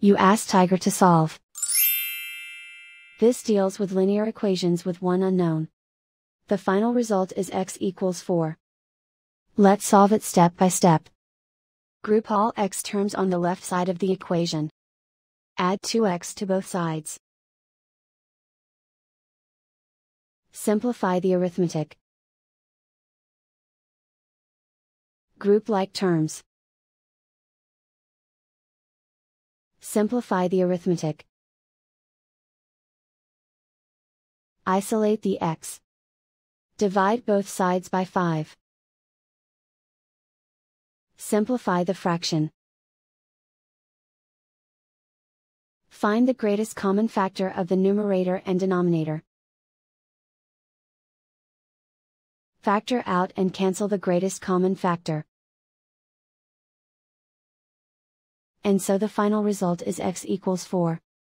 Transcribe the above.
You ask Tiger to solve. This deals with linear equations with one unknown. The final result is x equals 4. Let's solve it step by step. Group all x terms on the left side of the equation. Add 2x to both sides. Simplify the arithmetic. Group like terms. Simplify the arithmetic. Isolate the x. Divide both sides by 5. Simplify the fraction. Find the greatest common factor of the numerator and denominator. Factor out and cancel the greatest common factor. And so the final result is x equals 4.